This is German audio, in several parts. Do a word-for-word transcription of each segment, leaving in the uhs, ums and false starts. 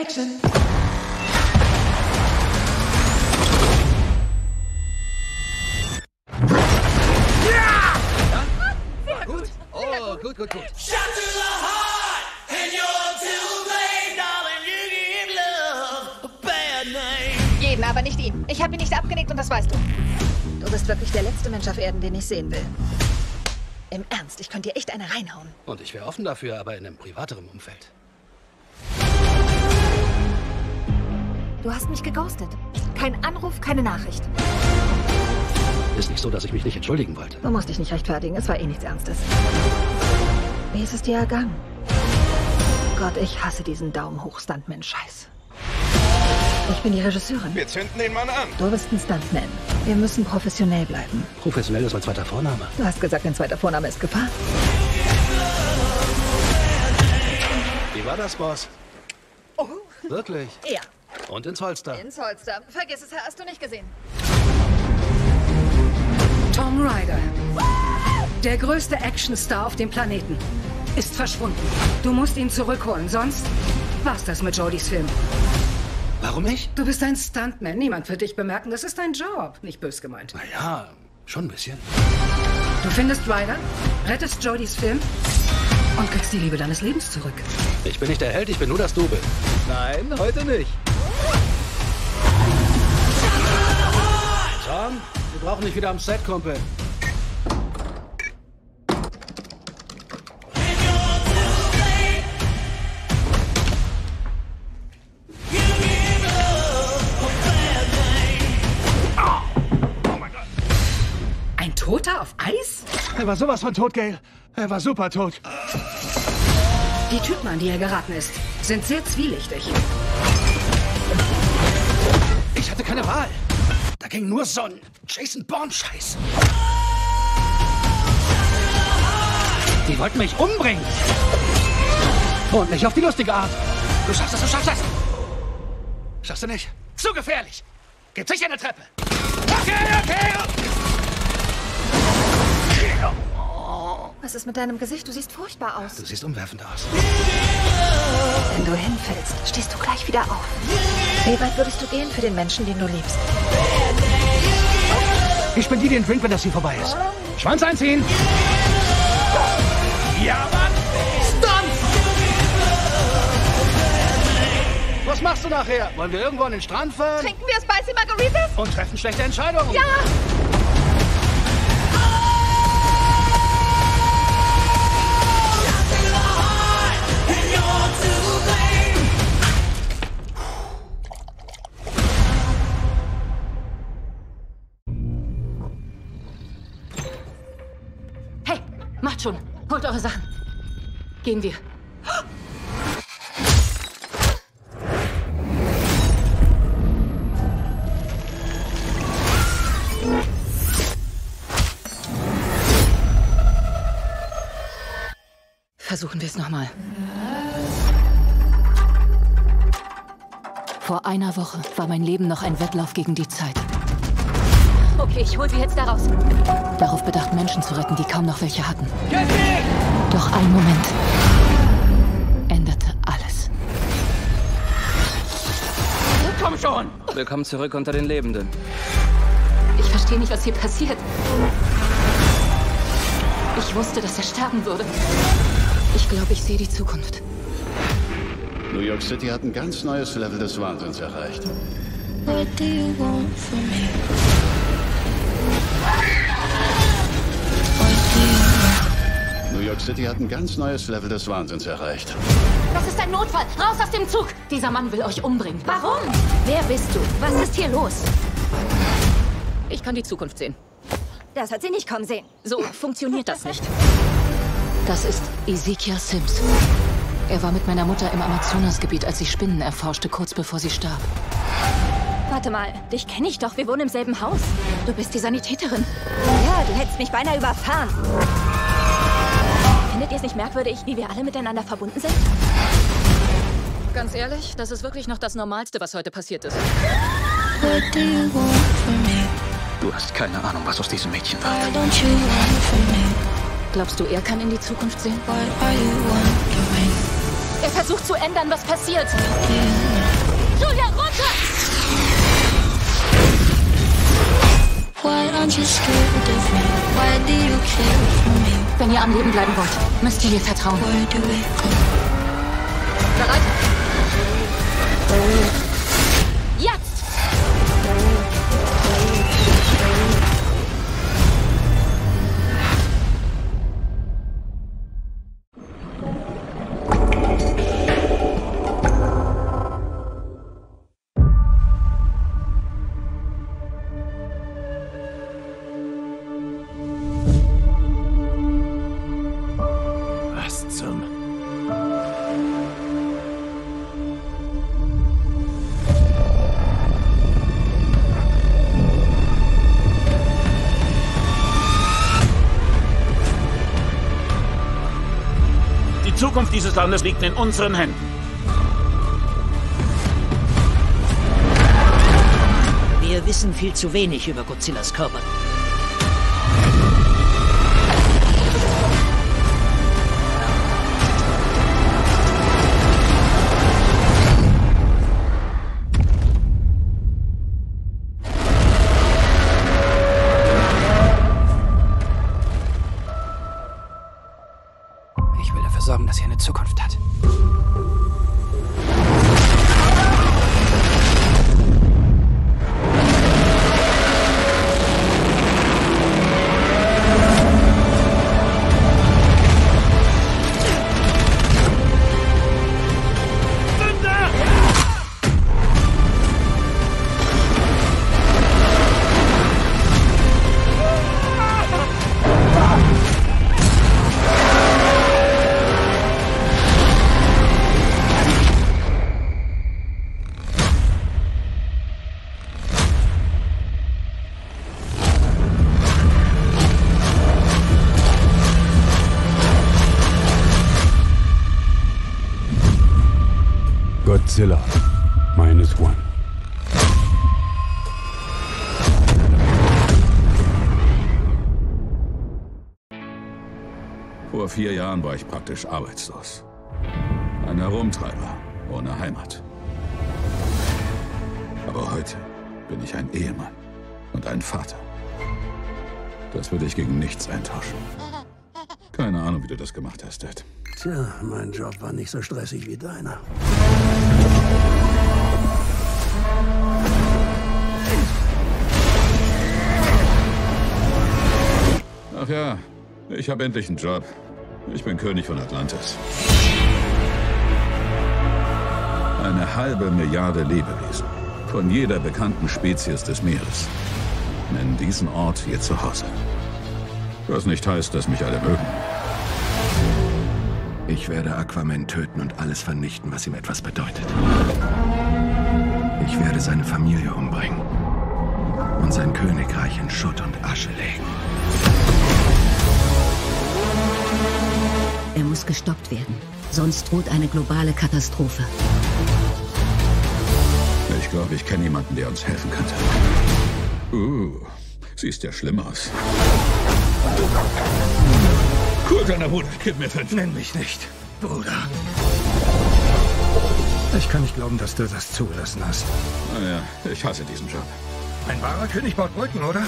Action. Ja! Sehr gut. Oh, gut, gut, gut. Jeden, aber nicht ihn. Ich habe ihn nicht abgelegt und das weißt du. Du bist wirklich der letzte Mensch auf Erden, den ich sehen will. Im Ernst, ich könnte dir echt eine reinhauen. Und ich wäre offen dafür, aber in einem privateren Umfeld. Du hast mich geghostet. Kein Anruf, keine Nachricht. Ist nicht so, dass ich mich nicht entschuldigen wollte. Du musst dich nicht rechtfertigen, es war eh nichts Ernstes. Wie ist es dir ergangen? Gott, ich hasse diesen Daumen-hoch-Stuntman-Scheiß. Ich bin die Regisseurin. Wir zünden den Mann an. Du bist ein Stuntman. Wir müssen professionell bleiben. Professionell ist mein zweiter Vorname. Du hast gesagt, dein zweiter Vorname ist Gefahr. Wie war das, Boss? Oh. Wirklich? Ja. Und ins Holster. Ins Holster. Vergiss es, hast du nicht gesehen. Tom Ryder, der größte Actionstar auf dem Planeten, ist verschwunden. Du musst ihn zurückholen, sonst war's das mit Jodys Film. Warum ich? Du bist ein Stuntman. Niemand wird dich bemerken. Das ist dein Job. Nicht bös gemeint. Naja, schon ein bisschen. Du findest Ryder, rettest Jodys Film und kriegst die Liebe deines Lebens zurück. Ich bin nicht der Held, ich bin nur das Double. Nein, heute nicht. Tom, wir brauchen dich wieder am Set, Kumpel. Ein Toter auf Eis? Er war sowas von tot, Gail. Er war super tot. Die Typen, an die er geraten ist, sind sehr zwielichtig. Ich hatte keine Wahl. Da ging nur so ein Jason Bourne-Scheiß. Die wollten mich umbringen. Und nicht auf die lustige Art. Du schaffst es, du schaffst es. Schaffst du nicht? Zu gefährlich. Gib sicher eine Treppe. Okay, okay. Was ist mit deinem Gesicht? Du siehst furchtbar aus. Du siehst umwerfend aus. Wenn du hinfällst, stehst du gleich wieder auf. Wie weit würdest du gehen für den Menschen, den du liebst? Ich spendiere dir einen Drink, wenn das hier vorbei ist. Schwanz einziehen. Ja, Mann. Stunt! Was machst du nachher? Wollen wir irgendwo an den Strand fahren? Trinken wir Spicy Margaritas? Und treffen schlechte Entscheidungen? Ja! Hey, macht schon. Holt eure Sachen. Gehen wir. Versuchen wir es nochmal. Vor einer Woche war mein Leben noch ein Wettlauf gegen die Zeit. Okay, ich hol sie jetzt da raus. Darauf bedacht, Menschen zu retten, die kaum noch welche hatten. Doch ein Moment änderte alles. Komm schon! Willkommen zurück unter den Lebenden. Ich verstehe nicht, was hier passiert. Ich wusste, dass er sterben würde. Ich glaube, ich sehe die Zukunft. New York City hat ein ganz neues Level des Wahnsinns erreicht. What do you want from me? New York City hat ein ganz neues Level des Wahnsinns erreicht. Das ist ein Notfall! Raus aus dem Zug! Dieser Mann will euch umbringen. Warum? Wer bist du? Was ist hier los? Ich kann die Zukunft sehen. Das hat sie nicht kommen sehen. So funktioniert das nicht. Das ist Ezekiel Sims. Er war mit meiner Mutter im Amazonasgebiet, als sie Spinnen erforschte, kurz bevor sie starb. Warte mal, dich kenne ich doch. Wir wohnen im selben Haus. Du bist die Sanitäterin. Ja, du hättest mich beinahe überfahren. Findet ihr es nicht merkwürdig, wie wir alle miteinander verbunden sind? Ganz ehrlich, das ist wirklich noch das Normalste, was heute passiert ist. What do you want from me? Du hast keine Ahnung, was aus diesem Mädchen Why wird. don't you want from me? Glaubst du, er kann in die Zukunft sehen? What are you wondering? Er versucht zu ändern, was passiert. Do you Aren't you scared of me? Why do you care for me? Wenn ihr am Leben bleiben wollt, müsst ihr mir vertrauen. Where do we go? Bereit? Jetzt! Was zum... Die Zukunft dieses Landes liegt in unseren Händen. Wir wissen viel zu wenig über Godzillas Körper. Ich will dafür sorgen, dass er eine Zukunft hat. Godzilla, minus one. Vor vier Jahren war ich praktisch arbeitslos. Ein Herumtreiber, ohne Heimat. Aber heute bin ich ein Ehemann und ein Vater. Das würde ich gegen nichts eintauschen. Keine Ahnung, wie du das gemacht hast, Dad. Tja, mein Job war nicht so stressig wie deiner. Ach ja, ich habe endlich einen Job. Ich bin König von Atlantis. Eine halbe Milliarde Lebewesen. Von jeder bekannten Spezies des Meeres. Nennen diesen Ort ihr Zuhause. Was nicht heißt, dass mich alle mögen. Ich werde Aquaman töten und alles vernichten, was ihm etwas bedeutet. Ich werde seine Familie umbringen und sein Königreich in Schutt und Asche legen. Er muss gestoppt werden, sonst droht eine globale Katastrophe. Ich glaube, ich kenne jemanden, der uns helfen könnte. Uh, siehst ja schlimm aus. Cool, kleiner Bruder, gib mir fünf. Nenn mich nicht Bruder. Ich kann nicht glauben, dass du das zugelassen hast. Naja, ich hasse diesen Job. Ein wahrer König baut Brücken, oder?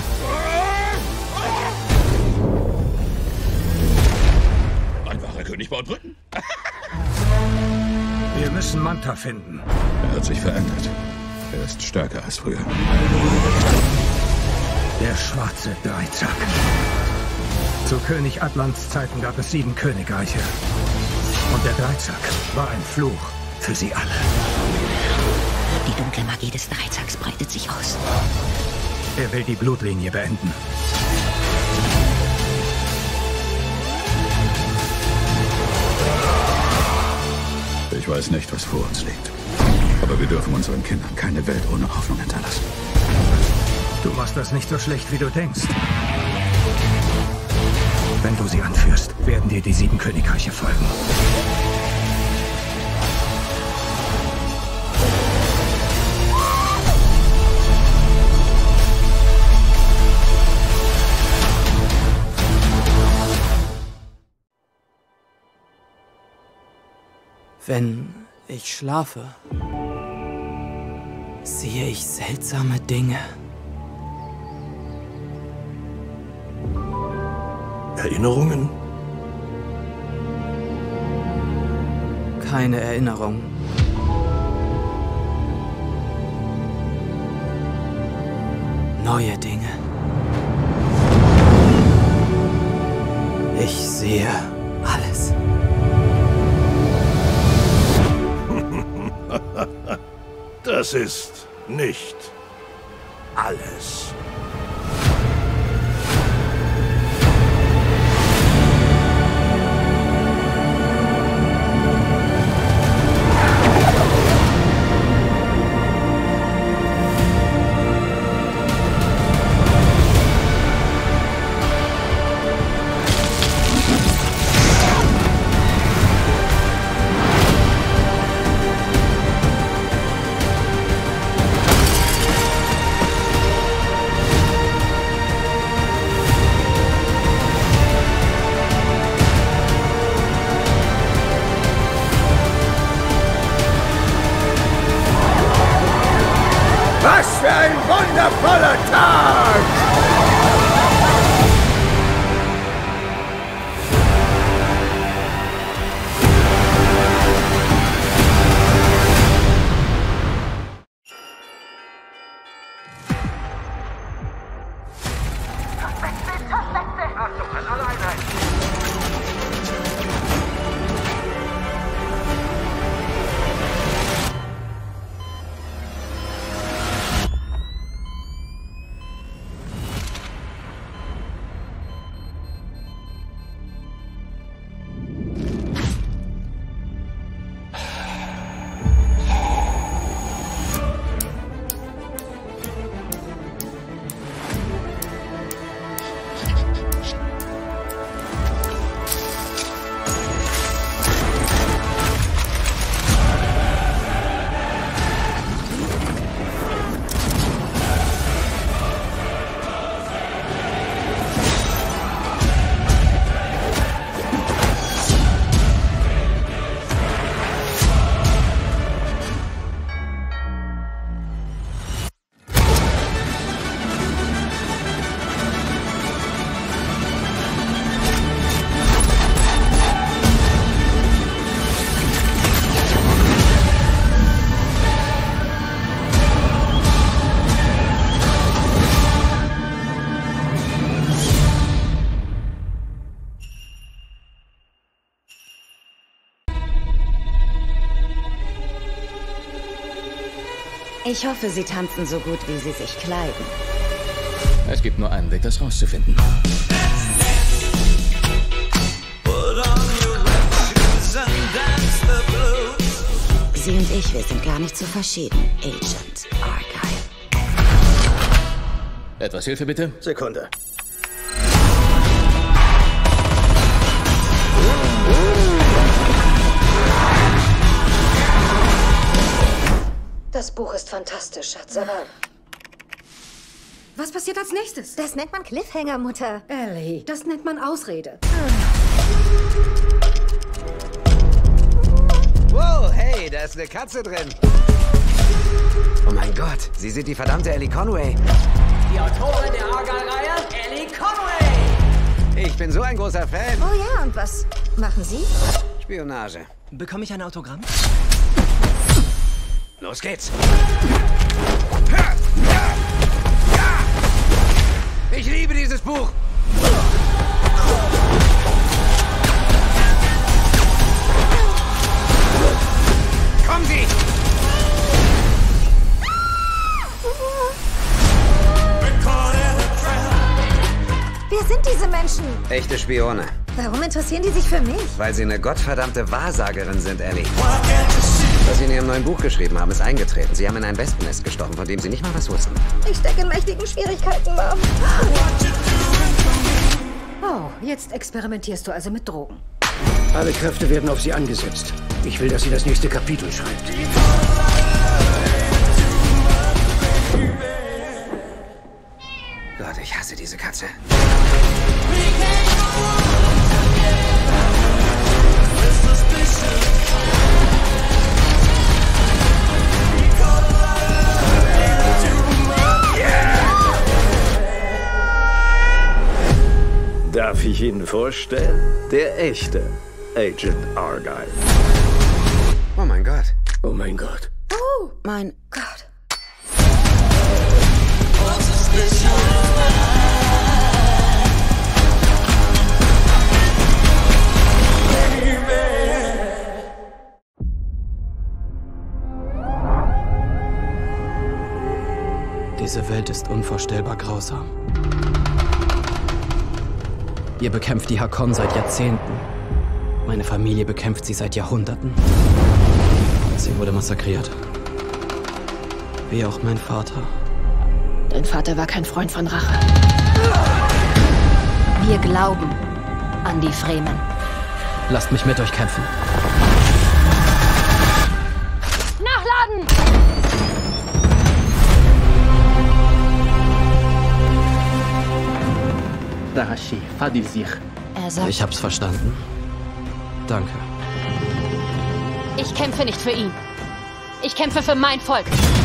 Ein wahrer König baut Brücken? Wir müssen Manta finden. Er hat sich verändert. Er ist stärker als früher. Der schwarze Dreizack. Zu König Atlants Zeiten gab es sieben Königreiche. Und der Dreizack war ein Fluch für sie alle. Die dunkle Magie des Dreizacks breitet sich aus. Er will die Blutlinie beenden. Ich weiß nicht, was vor uns liegt. Aber wir dürfen unseren Kindern keine Welt ohne Hoffnung hinterlassen. Du machst das nicht so schlecht, wie du denkst. Wenn du sie anführst, werden dir die sieben Königreiche folgen. Wenn ich schlafe, sehe ich seltsame Dinge. Erinnerungen? Keine Erinnerung. Neue Dinge. Ich sehe alles. Das ist nicht alles. Was für ein wundervoller Tag! Achtung an alle Einheiten! Ich hoffe, Sie tanzen so gut, wie Sie sich kleiden. Es gibt nur einen Weg, das rauszufinden. Sie und ich, wir sind gar nicht so verschieden, Agent Argyle. Etwas Hilfe, bitte? Sekunde. Das Buch ist fantastisch, Schatz, aber... Was passiert als nächstes? Das nennt man Cliffhanger, Mutter. Ellie, das nennt man Ausrede. Wow, hey, da ist eine Katze drin. Oh mein Gott, Sie sind die verdammte Ellie Conway. Die Autorin der Argyle-Reihe, Ellie Conway. Ich bin so ein großer Fan. Oh ja, und was machen Sie? Spionage. Bekomme ich ein Autogramm? Los geht's. Ich liebe dieses Buch. Kommen Sie! Wer sind diese Menschen? Echte Spione. Warum interessieren die sich für mich? Weil sie eine gottverdammte Wahrsagerin sind, Ellie. Was sie in ihrem neuen Buch geschrieben haben, ist eingetreten. Sie haben in ein Wespennest gestochen, von dem sie nicht mal was wussten. Ich stecke in mächtigen Schwierigkeiten, Mom. Oh, jetzt experimentierst du also mit Drogen. Alle Kräfte werden auf sie angesetzt. Ich will, dass sie das nächste Kapitel schreibt. Gott, ich hasse diese Katze. Darf ich Ihnen vorstellen? Der echte Agent Argyle. Oh mein Gott. Oh mein Gott. Oh mein Gott. Diese Welt ist unvorstellbar grausam. Ihr bekämpft die Hakon seit Jahrzehnten. Meine Familie bekämpft sie seit Jahrhunderten. Sie wurde massakriert. Wie auch mein Vater. Dein Vater war kein Freund von Rache. Wir glauben an die Fremen. Lasst mich mit euch kämpfen. Nachladen! Er sagt, Ich hab's verstanden. Danke. ich kämpfe nicht für ihn. Ich kämpfe für mein Volk.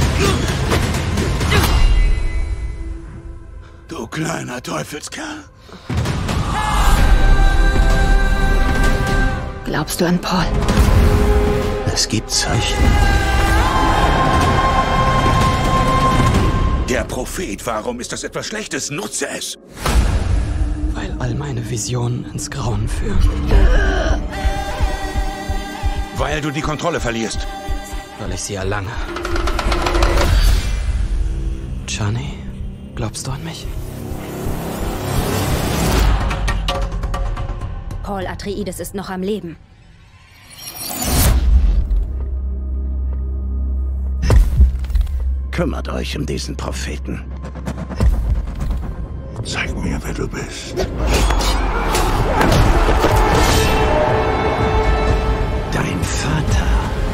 Du kleiner Teufelskerl. Glaubst du an Paul? Es gibt Zeichen. Der Prophet, warum ist das etwas Schlechtes? Nutze es. Weil all meine Visionen ins Grauen führen. Weil du die Kontrolle verlierst. Weil ich sie erlange. Chani, glaubst du an mich? Paul Atreides ist noch am Leben. Kümmert euch um diesen Propheten. Zeig mir, wer du bist. Dein Vater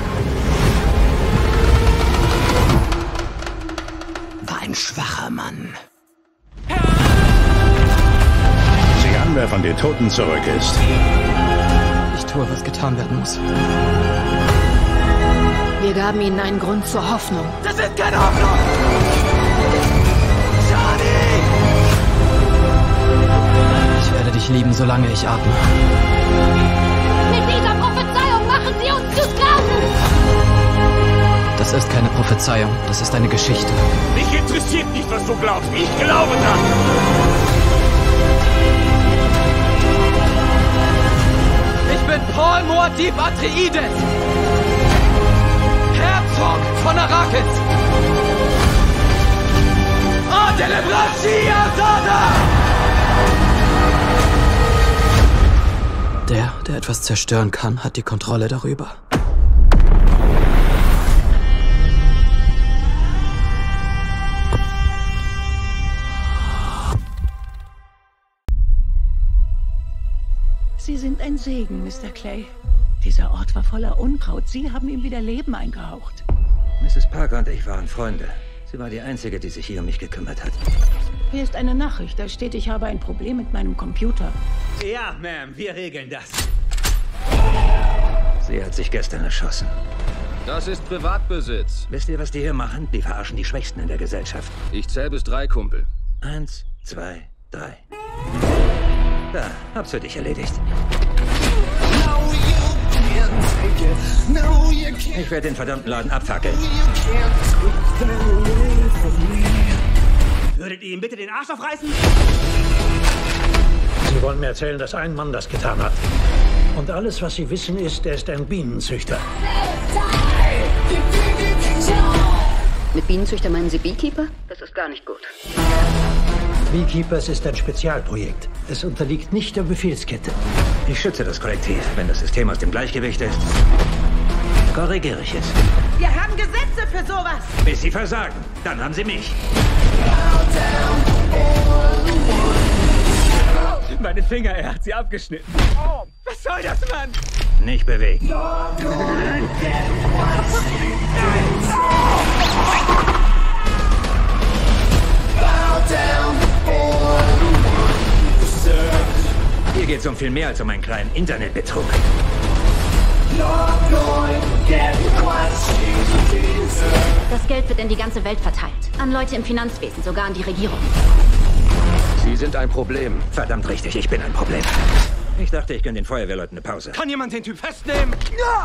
war ein schwacher Mann. Sieh an, wer von den Toten zurück ist. Ich tue, was getan werden muss. Wir gaben ihnen einen Grund zur Hoffnung. Das ist keine Hoffnung! Ich werde dich lieben, solange ich atme. Mit dieser Prophezeiung machen sie uns zu Sklaven! Das ist keine Prophezeiung, das ist eine Geschichte. Mich interessiert nicht, was du glaubst. Ich glaube das. Ich bin Paul Muad'Dib Atreides, Herzog von Arrakis. Der, der etwas zerstören kann, hat die Kontrolle darüber. Sie sind ein Segen, Mister Clay. Dieser Ort war voller Unkraut. Sie haben ihm wieder Leben eingehaucht. Misses Parker und ich waren Freunde. Sie war die Einzige, die sich hier um mich gekümmert hat. Hier ist eine Nachricht. Da steht, ich habe ein Problem mit meinem Computer. Ja, Ma'am, wir regeln das. Sie hat sich gestern erschossen. Das ist Privatbesitz. Wisst ihr, was die hier machen? Die verarschen die Schwächsten in der Gesellschaft. Ich zähl bis drei, Kumpel. Eins, zwei, drei. Da, hab's für dich erledigt. Ich werde den verdammten Laden abfackeln. Würdet ihr ihm bitte den Arsch aufreißen? Sie wollen mir erzählen, dass ein Mann das getan hat. Und alles, was Sie wissen, ist, er ist ein Bienenzüchter. Mit Bienenzüchter meinen Sie Beekeeper? Das ist gar nicht gut. Beekeepers ist ein Spezialprojekt. Es unterliegt nicht der Befehlskette. Ich schütze das Kollektiv. Wenn das System aus dem Gleichgewicht ist, korrigiere ich es. Wir haben Gesetze für sowas. Bis sie versagen, dann haben sie mich. Meine Finger, er hat sie abgeschnitten. Oh, was soll das, Mann? Nicht bewegen. Hier geht's um viel mehr als um einen kleinen Internetbetrug. Das Geld wird in die ganze Welt verteilt. An Leute im Finanzwesen, sogar an die Regierung. Sie sind ein Problem. Verdammt richtig, ich bin ein Problem. Ich dachte, ich gönne den Feuerwehrleuten eine Pause. Kann jemand den Typ festnehmen? Ja!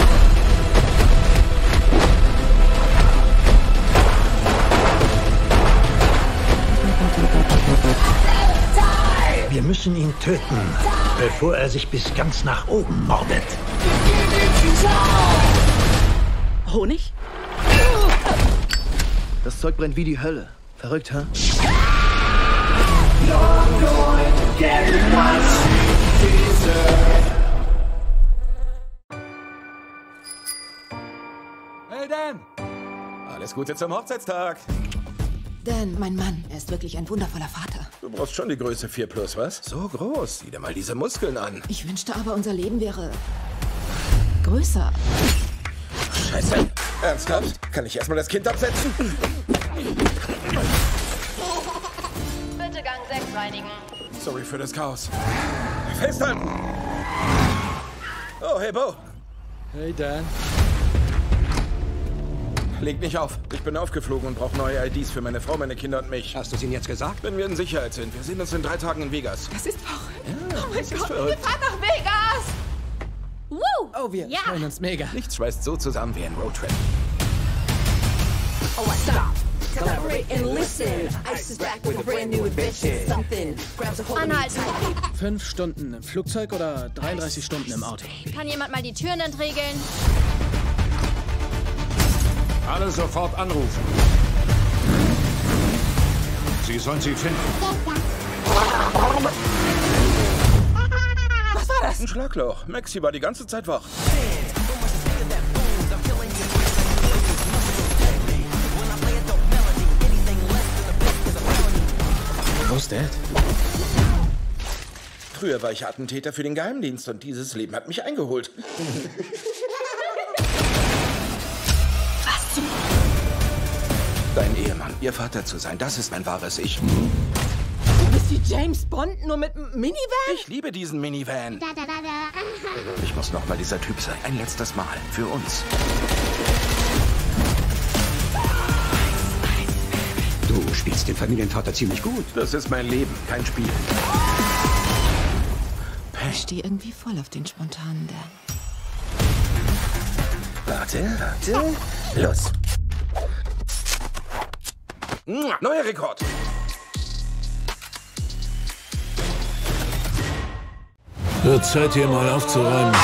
Wir müssen ihn töten, bevor er sich bis ganz nach oben mordet. Honig? Das Zeug brennt wie die Hölle. Verrückt, hä? Hey Dan! Alles Gute zum Hochzeitstag. Dan, mein Mann, er ist wirklich ein wundervoller Vater. Du brauchst schon die Größe vier plus, was? So groß. Sieh dir mal diese Muskeln an. Ich wünschte aber, unser Leben wäre größer. Scheiße. Ernsthaft? Kann ich erstmal das Kind absetzen? Bitte Gang sechs reinigen. Sorry für das Chaos. Festhalten! Oh, hey, Bo. Hey, Dan. Leg nicht auf. Ich bin aufgeflogen und brauche neue I Ds für meine Frau, meine Kinder und mich. Hast du es ihnen jetzt gesagt? Wenn wir in Sicherheit sind. Wir sehen uns in drei Tagen in Vegas. Das ist verrückt. Ja, oh mein das Gott, ist verrückt. wir fahren nach Vegas! Woo! Oh, wir ja. freuen uns mega. Nichts schweißt so zusammen wie ein Roadtrip. Oh, stop. Collaborate and listen. Ice is back with a brand new adventure. Something grabs a hold of me. Anhalten. Fünf Stunden im Flugzeug oder dreiunddreißig Stunden im Auto? Kann jemand mal die Türen entriegeln? Alle sofort anrufen. Sie sollen sie finden. Was war das? Ein Schlagloch. Maxi war die ganze Zeit wach. Wo ist Dad? Früher war ich Attentäter für den Geheimdienst und dieses Leben hat mich eingeholt. Was zum... Dein Ehemann, ihr Vater zu sein, das ist mein wahres Ich. Du bist wie James Bond, nur mit einem Minivan? Ich liebe diesen Minivan. Ich muss noch mal dieser Typ sein. Ein letztes Mal. Für uns. Du spielst den Familienvater ziemlich gut. Das ist mein Leben, kein Spiel. Ich stehe irgendwie voll auf den spontanen Dan. Warte, warte. Los. Neuer Rekord. Wird Zeit, hier mal aufzuräumen.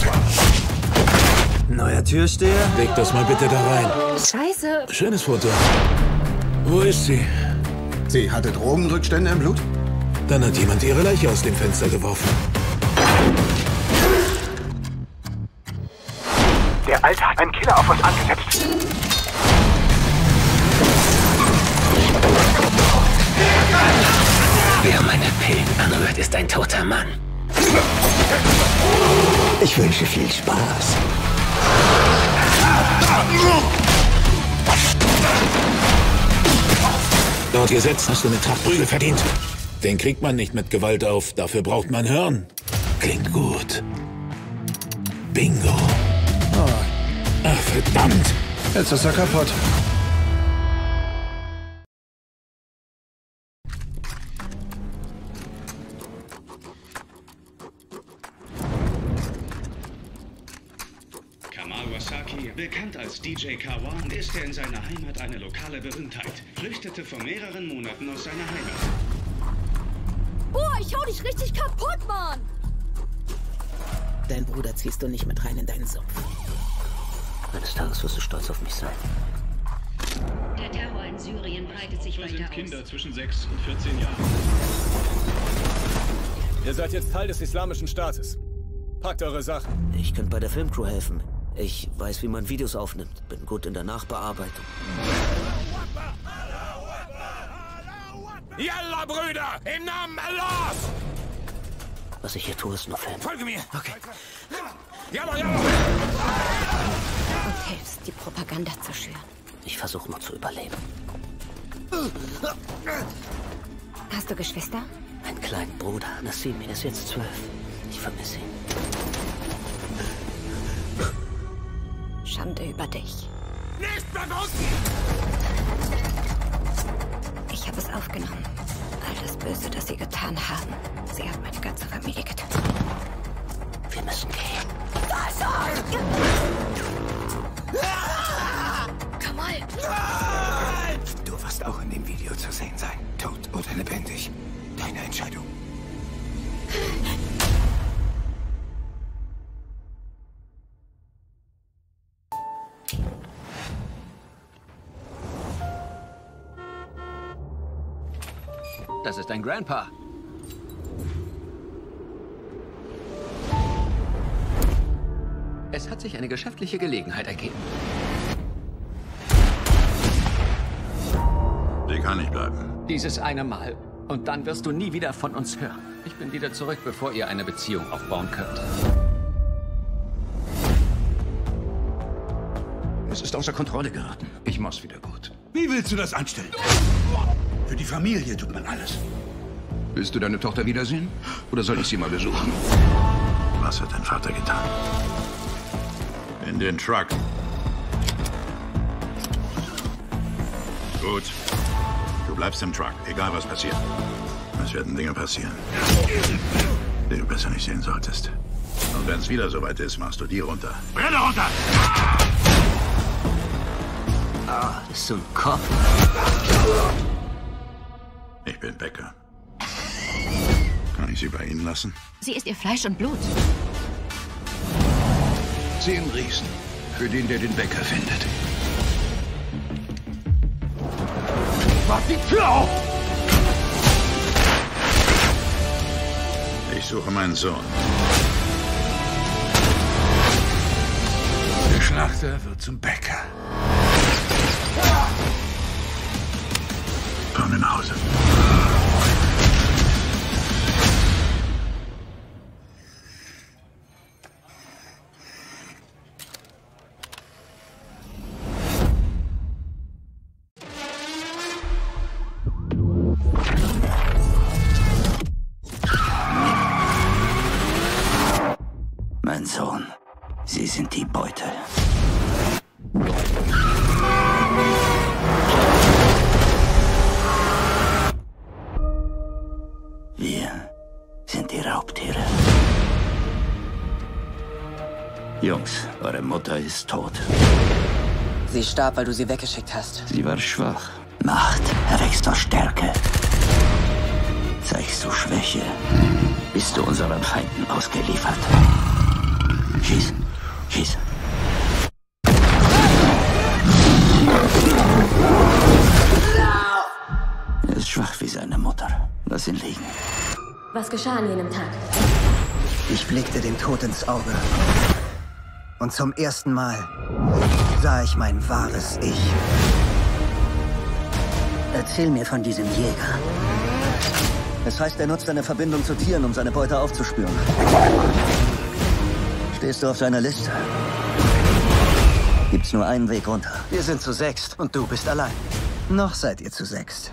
Neuer Türsteher? Leg das mal bitte da rein. Scheiße. Schönes Foto. Wo ist sie? Sie hatte Drogenrückstände im Blut? Dann hat jemand ihre Leiche aus dem Fenster geworfen. Der Alte hat einen Killer auf uns angesetzt. Wer meine Pillen anrührt, ist ein toter Mann. Ich wünsche viel Spaß. Laut Gesetz hast du eine Tracht Prügel verdient. Den kriegt man nicht mit Gewalt auf, dafür braucht man Hirn. Klingt gut. Bingo. Oh. Ach, verdammt. Jetzt ist er kaputt. Kawasaki, bekannt als D J Kawan, ist er in seiner Heimat eine lokale Berühmtheit. Flüchtete vor mehreren Monaten aus seiner Heimat. Boah, ich hau dich richtig kaputt, Mann! Dein Bruder ziehst du nicht mit rein in deinen Sumpf. Eines Tages wirst du stolz auf mich sein. Der Terror in Syrien breitet sich weiter sind Kinder aus. Zwischen sechs und vierzehn Jahren. Ihr seid jetzt Teil des Islamischen Staates. Packt eure Sachen. Ich könnte bei der Filmcrew helfen. Ich weiß, wie man Videos aufnimmt. Bin gut in der Nachbearbeitung. Yalla, Brüder! Im Namen Allahs! Was ich hier tue, ist nur Film. Folge mir! Okay. Yalla, yalla! Und hilfst, die Propaganda zu schüren. Ich versuche nur zu überleben. Hast du Geschwister? Einen kleinen Bruder. Nassim ist jetzt zwölf. Ich vermisse ihn. Schande über dich. Nicht bewusst! Ich habe es aufgenommen. All das Böse, das sie getan haben. Sie haben meine ganze Familie getötet. Wir müssen gehen. Kamal! Du wirst auch in dem Video zu sehen sein. Tot oder lebendig. Deine Entscheidung. Das ist dein Grandpa. Es hat sich eine geschäftliche Gelegenheit ergeben. Sie kann nicht bleiben. Dieses eine Mal. Und dann wirst du nie wieder von uns hören. Ich bin wieder zurück, bevor ihr eine Beziehung aufbauen könnt. Es ist außer Kontrolle geraten. Ich mach's wieder gut. Wie willst du das anstellen? Für die Familie tut man alles. Willst du deine Tochter wiedersehen? Oder soll ich sie mal besuchen? Was hat dein Vater getan? In den Truck. Gut. Du bleibst im Truck, egal was passiert. Es werden Dinge passieren, die du besser nicht sehen solltest. Und wenn es wieder soweit ist, machst du die runter. Brille runter! Ah, das ist so ein Kopf. Ich bin Bäcker. Kann ich sie bei Ihnen lassen? Sie ist ihr Fleisch und Blut. Zehn Riesen. Für den, der den Bäcker findet. Mach die Tür auf! Ich suche meinen Sohn. Der Schlachter wird zum Bäcker. Komm nach Hause. Mein Sohn, Sie sind die Beute. Wir sind die Raubtiere. Jungs, eure Mutter ist tot. Sie starb, weil du sie weggeschickt hast. Sie war schwach. Macht erwächst aus Stärke. Zeigst du Schwäche, bist du unseren Feinden ausgeliefert. Schieß, schieß. Er ist schwach wie seine Mutter. Lass ihn liegen. Was geschah an jenem Tag? Ich blickte dem Tod ins Auge. Und zum ersten Mal sah ich mein wahres Ich. Erzähl mir von diesem Jäger. Es heißt, er nutzt eine Verbindung zu Tieren, um seine Beute aufzuspüren. Stehst du auf seiner Liste? Gibt's nur einen Weg runter. Wir sind zu sechst und du bist allein. Noch seid ihr zu sechst.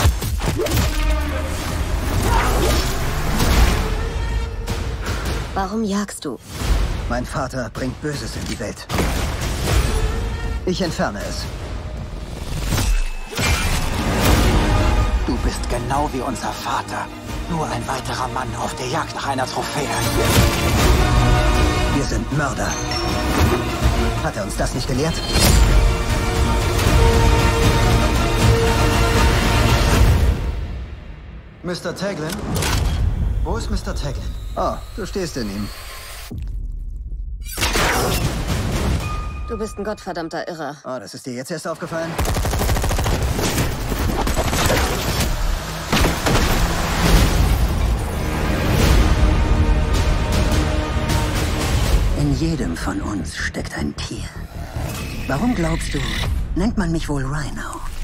Warum jagst du? Mein Vater bringt Böses in die Welt. Ich entferne es. Du bist genau wie unser Vater. Nur ein weiterer Mann auf der Jagd nach einer Trophäe. Wir sind Mörder. Hat er uns das nicht gelehrt? Mister Taglin? Wo ist Mister Taglin? Oh, du stehst in ihm. Du bist ein gottverdammter Irrer. Oh, das ist dir jetzt erst aufgefallen? In jedem von uns steckt ein Tier. Warum glaubst du, nennt man mich wohl Rhino?